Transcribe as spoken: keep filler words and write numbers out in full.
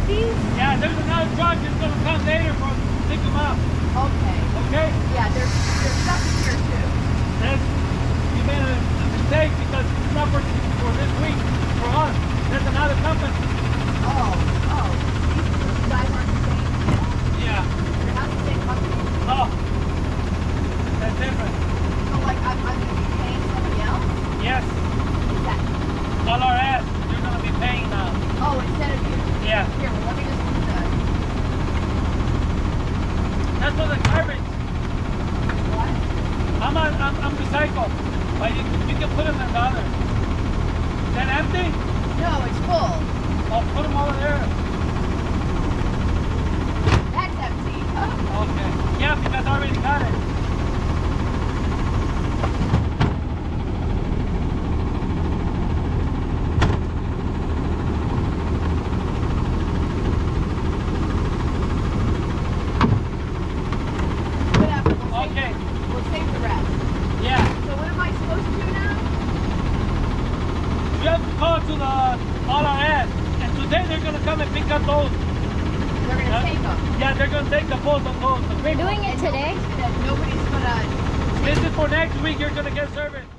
these? Yeah, there's another truck that's going to come later for pick them up. Okay. Okay? Yeah, there's, there's stuff in here too. That's, you made a, a mistake because it's not for, for this week, for us. There's another company. Oh, oh. These guys aren't the same? Yeah. They're not the same company? No. That's different. So like I'm, I'm going to be paying somebody else? Yes. Is that? All our ass, you're going to be paying now. Oh, instead of you? Yeah. Here, well, let me just do that. That's for the garbage. What? I'm on, I'm, I'm recycled. But you, you can put them in the other. Is that empty? No, it's full. I'll put them over there. That's empty. Oh. Okay. Yeah, because I already got it. Whatever. We'll Okay. save, we'll save the rest. Yeah. So what am I supposed to do now? You have to call to the all our ads. And today they're gonna come and pick up those. They're going to Yeah. take them. Yeah, they're gonna take the post on those. We're doing it today. Nobody's gonna. This is for next week, you're gonna get service.